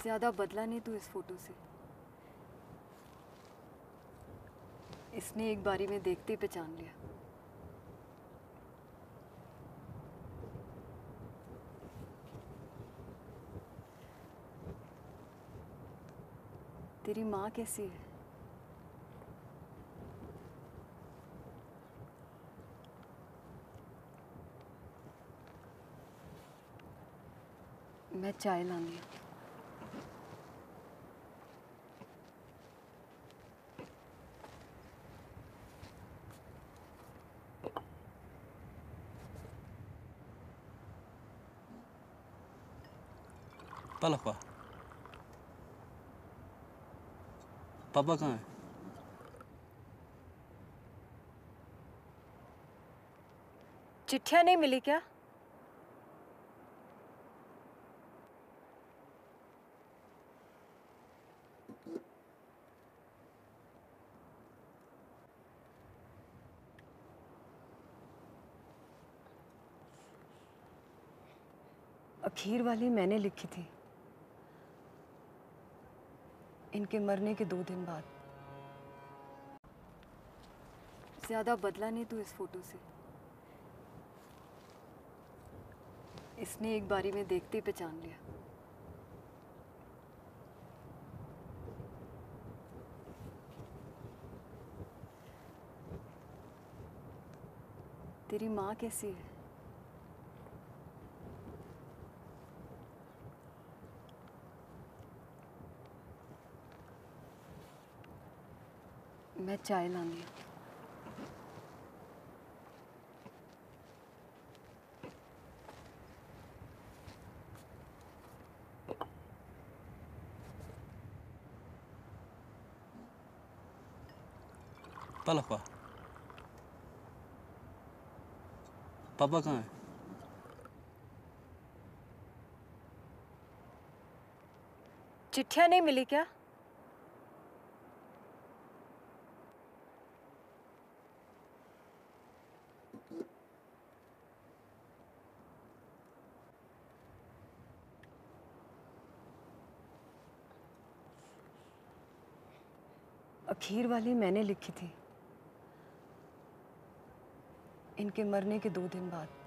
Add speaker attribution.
Speaker 1: ज्यादा बदला नहीं तू इस फोटो से। इसने एक बारी में देखते ही पहचान लिया। तेरी माँ कैसी है? मैं चाय लाऊंगी।
Speaker 2: पापा पापा कहाँ है?
Speaker 1: चिट्ठियां नहीं मिली क्या? आखिर वाली मैंने लिखी थी, इनके मरने के 2 दिन बाद। ज्यादा बदला नहीं तू इस फोटो से। इसने एक बारी में देखते ही पहचान लिया। तेरी माँ कैसी है? मैं चाय लाऊंगी।
Speaker 2: पापा पापा कहाँ है?
Speaker 1: चिट्ठियां नहीं मिली क्या? आखिर वाली मैंने लिखी थी, इनके मरने के 2 दिन बाद।